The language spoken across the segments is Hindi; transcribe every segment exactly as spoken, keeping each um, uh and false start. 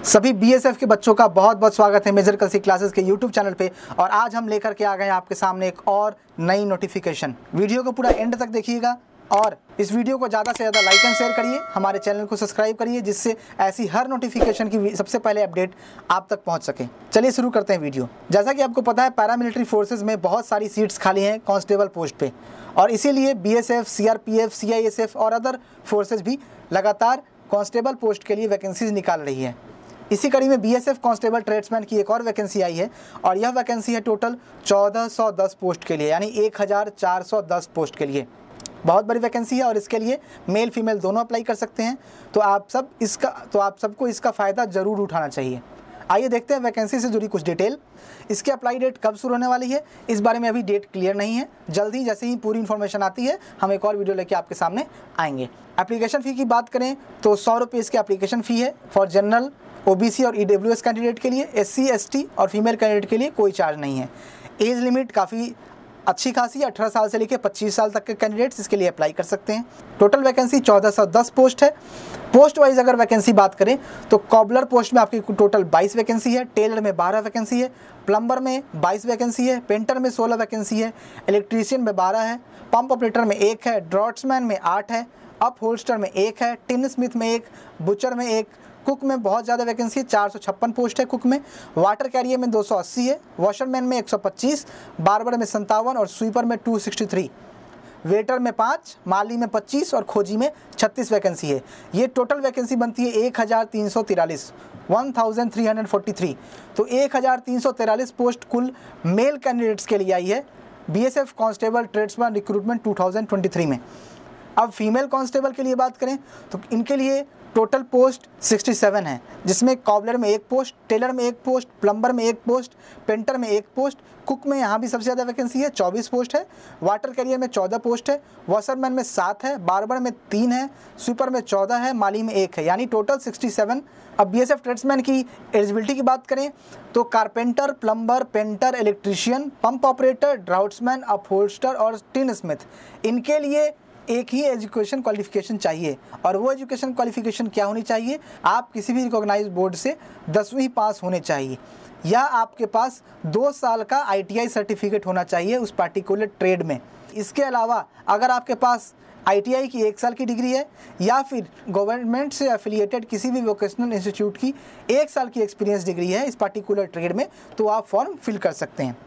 सभी बीएसएफ के बच्चों का बहुत बहुत स्वागत है मेजर कलसी क्लासेस के यूट्यूब चैनल पे। और आज हम लेकर के आ गए हैं आपके सामने एक और नई नोटिफिकेशन। वीडियो को पूरा एंड तक देखिएगा और इस वीडियो को ज़्यादा से ज़्यादा लाइक एंड शेयर करिए, हमारे चैनल को सब्सक्राइब करिए, जिससे ऐसी हर नोटिफिकेशन की सबसे पहले अपडेट आप तक पहुंच सके। चलिए शुरू करते हैं वीडियो। जैसा कि आपको पता है, पैरामिलिट्री फोर्सेज में बहुत सारी सीट्स खाली हैं कांस्टेबल पोस्ट पे, और इसीलिए बीएसएफ, सीआरपीएफ, सीआईएसएफ और अदर फोर्सेज भी लगातार कांस्टेबल पोस्ट के लिए वैकेंसीज निकाल रही है। इसी कड़ी में बीएसएफ कांस्टेबल ट्रेड्समैन की एक और वैकेंसी आई है, और यह वैकेंसी है टोटल चौदह सौ दस पोस्ट के लिए, यानी एक हज़ार चार सौ दस पोस्ट के लिए। बहुत बड़ी वैकेंसी है और इसके लिए मेल फीमेल दोनों अप्लाई कर सकते हैं। तो आप सब इसका तो आप सबको इसका फ़ायदा ज़रूर उठाना चाहिए। आइए देखते हैं वैकेंसी से जुड़ी कुछ डिटेल। इसकी अप्लाई डेट कब शुरू होने वाली है, इस बारे में अभी डेट क्लियर नहीं है। जल्दी जैसे ही पूरी इन्फॉर्मेशन आती है हम एक और वीडियो लेके आपके सामने आएंगे। एप्लीकेशन फ़ी की बात करें तो सौ रुपये इसकी एप्लीकेशन फ़ी है फॉर जनरल, ओबीसी और ईडब्ल्यूएस कैंडिडेट के लिए। एससी, एसटी और फीमेल कैंडिडेट के लिए कोई चार्ज नहीं है। एज लिमिट काफ़ी अच्छी खासी, अठारह साल से लेकर पच्चीस साल तक के कैंडिडेट्स इसके लिए अप्लाई कर सकते हैं। टोटल वैकेंसी चौदह सौ दस पोस्ट है। पोस्ट वाइज अगर वैकेंसी बात करें तो कॉबलर पोस्ट में आपकी टोटल बाईस वैकेंसी है, टेलर में बारह वैकेंसी है, प्लम्बर में बाईस वैकेंसी है, पेंटर में सोलह वैकेंसी है, इलेक्ट्रीशियन में बारह है, पंप ऑपरेटर में एक है, ड्रॉट्समैन में आठ है, अप होल्स्टर में एक है, टिन स्मिथ में एक, बुचर में एक, कुक में बहुत ज़्यादा वैकेंसी है, चार सौ छप्पन पोस्ट है कुक में, वाटर कैरियर में दो सौ अस्सी है, वॉशरमैन में एक सौ पच्चीस, बार्बर में संतावन और स्वीपर में दो सौ तिरसठ, वेटर में पाँच, माली में पच्चीस और खोजी में छत्तीस वैकेंसी है। ये टोटल वैकेंसी बनती है एक हज़ार तीन सौ तिरालीस, one thousand three hundred forty three. तो एक हज़ार तीन सौ तिरालीस पोस्ट कुल मेल कैंडिडेट्स के लिए आई है बीएसएफ कांस्टेबल ट्रेड्समैन रिक्रूटमेंट दो हज़ार तेईस में। अब फीमेल कांस्टेबल के लिए बात करें तो इनके लिए टोटल पोस्ट सड़सठ है, जिसमें कॉबलर में एक पोस्ट, टेलर में एक पोस्ट, प्लम्बर में एक पोस्ट, पेंटर में एक पोस्ट, कुक में यहाँ भी सबसे ज़्यादा वैकेंसी है, चौबीस पोस्ट है, वाटर कैरियर में चौदह पोस्ट है, वॉशरमैन में सात है, बार्बर में तीन है, स्वीपर में चौदह है, माली में एक है, यानी टोटल सड़सठ। अब बीएसएफ ट्रेड्समैन की एलिजिबिलिटी की बात करें तो carpenter, plumber, painter, electrician, pump operator, draughtsman, upholster और टिन स्मिथ, इनके लिए एक ही एजुकेशन क्वालिफिकेशन चाहिए। और वो एजुकेशन क्वालिफिकेशन क्या होनी चाहिए? आप किसी भी रिकॉग्नाइज्ड बोर्ड से दसवीं पास होने चाहिए, या आपके पास दो साल का आईटीआई सर्टिफिकेट होना चाहिए उस पार्टिकुलर ट्रेड में। इसके अलावा अगर आपके पास आईटीआई की एक साल की डिग्री है, या फिर गवर्नमेंट से एफिलिएटेड किसी भी वोकेशनल इंस्टीट्यूट की एक साल की एक्सपीरियंस डिग्री है इस पार्टिकुलर ट्रेड में, तो आप फॉर्म फिल कर सकते हैं।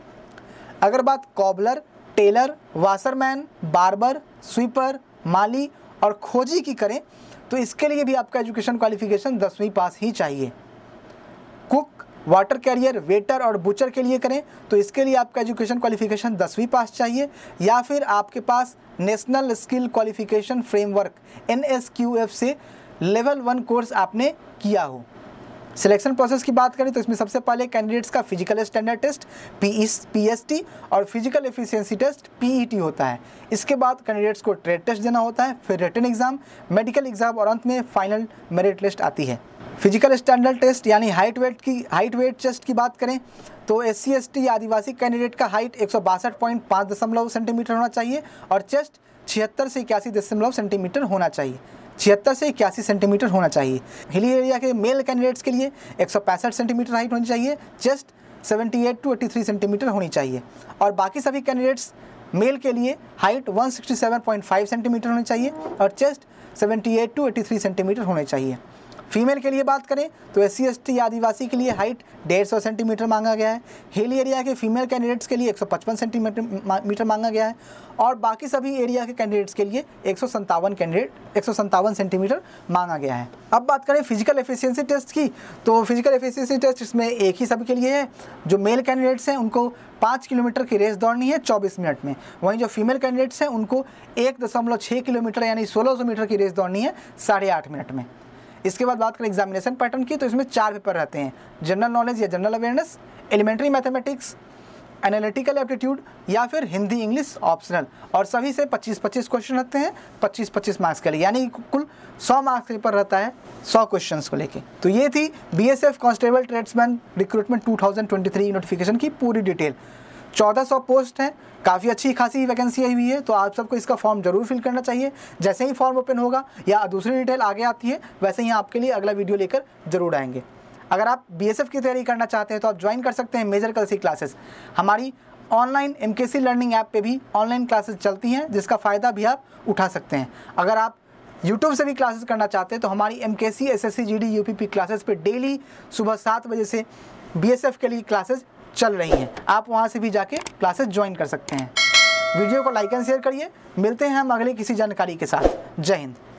अगर बात cobbler, tailor, washerman, barber, sweeper, माली और खोजी की करें तो इसके लिए भी आपका एजुकेशन क्वालिफिकेशन दसवीं पास ही चाहिए। कुक, वाटर कैरियर, वेटर और बुचर के लिए करें तो इसके लिए आपका एजुकेशन क्वालिफिकेशन दसवीं पास चाहिए, या फिर आपके पास national skill qualification framework N S Q F से लेवल वन कोर्स आपने किया हो। सिलेक्शन प्रोसेस की बात करें तो इसमें सबसे पहले कैंडिडेट्स का फिजिकल स्टैंडर्ड टेस्ट पीएसटी और फिजिकल एफिशिएंसी टेस्ट पीईटी होता है। इसके बाद कैंडिडेट्स को ट्रेड टेस्ट देना होता है, फिर रिटन एग्जाम, मेडिकल एग्जाम और अंत में फाइनल मेरिट लिस्ट आती है। फिजिकल स्टैंडर्ड टेस्ट यानी हाइट वेट की हाइट वेट टेस्ट की बात करें तो S C S T Adivasi candidate का हाइट एक सौ बासठ पॉइंट पाँच दशमलव सेंटीमीटर होना चाहिए और चेस्ट छिहत्तर से इक्यासी दशमलव सेंटीमीटर होना चाहिए छिहत्तर से इक्यासी सेंटीमीटर होना चाहिए। हिली एरिया के मेल कैंडिडेट्स के लिए एक सौ पैंसठ सेंटीमीटर हाइट होनी चाहिए, चेस्ट अठहत्तर टू तिरासी सेंटीमीटर होनी चाहिए, और बाकी सभी कैंडिडेट्स मेल के लिए हाइट एक सौ सड़सठ पॉइंट पाँच सेंटीमीटर होनी चाहिए और चेस्ट अठहत्तर टू तिरासी सेंटीमीटर होने चाहिए। फीमेल के लिए बात करें तो S C S T Adivasi के लिए हाइट डेढ़ सौ सेंटीमीटर मांगा गया है, हिल एरिया के फीमेल कैंडिडेट्स के लिए एक सौ पचपन सेंटीमीटर मीटर मांगा गया है, और बाकी सभी एरिया के कैंडिडेट्स के लिए एक सौ संतावन कैंडिडेट एक सौ संतावन सेंटीमीटर मांगा गया है। अब बात करें फिजिकल एफिशिएंसी टेस्ट की तो फिजिकल एफिशिएंसी टेस्ट इसमें एक ही सभी के लिए है। जो मेल कैंडिडेट्स हैं उनको पाँच किलोमीटर की रेस दौड़नी है चौबीस मिनट में, वहीं जो फीमेल कैंडिडेट्स हैं उनको एक दशमलव छः किलोमीटर यानी सोलह सौ मीटर की रेस दौड़नी है साढ़े आठ मिनट में। इसके बाद बात करें एग्जामिनेशन पैटर्न की तो इसमें चार पेपर रहते हैं, जनरल नॉलेज या general awareness, elementary mathematics, analytical aptitude या फिर हिंदी इंग्लिश ऑप्शनल, और सभी से पच्चीस पच्चीस क्वेश्चन रहते हैं पच्चीस पच्चीस मार्क्स के लिए, यानी कुल सौ मार्क्स का पेपर रहता है सौ क्वेश्चंस को लेके। तो ये थी बीएसएफ कांस्टेबल ट्रेड्समैन रिक्रूटमेंट दो हज़ार तेईस नोटिफिकेशन की पूरी डिटेल। चौदह सौ पोस्ट हैं, काफ़ी अच्छी खासी वैकेंसी आई हुई है, तो आप सबको इसका फॉर्म जरूर फिल करना चाहिए। जैसे ही फॉर्म ओपन होगा या दूसरी डिटेल आगे आती है वैसे ही आपके लिए अगला वीडियो लेकर जरूर आएंगे। अगर आप बीएसएफ की तैयारी करना चाहते हैं तो आप ज्वाइन कर सकते हैं मेजर कलसी क्लासेस। हमारी ऑनलाइन एमकेसी लर्निंग ऐप पे भी ऑनलाइन क्लासेस चलती हैं, जिसका फ़ायदा भी आप उठा सकते हैं। अगर आप यूट्यूब से भी क्लासेस करना चाहते हैं तो हमारी MKC, SSC, GD, UPP classes पे डेली सुबह सात बजे से बीएसएफ के लिए क्लासेस चल रही हैं। आप वहां से भी जाके क्लासेस ज्वाइन कर सकते हैं। वीडियो को लाइक एंड शेयर करिए। मिलते हैं हम अगले किसी जानकारी के साथ। जय हिंद।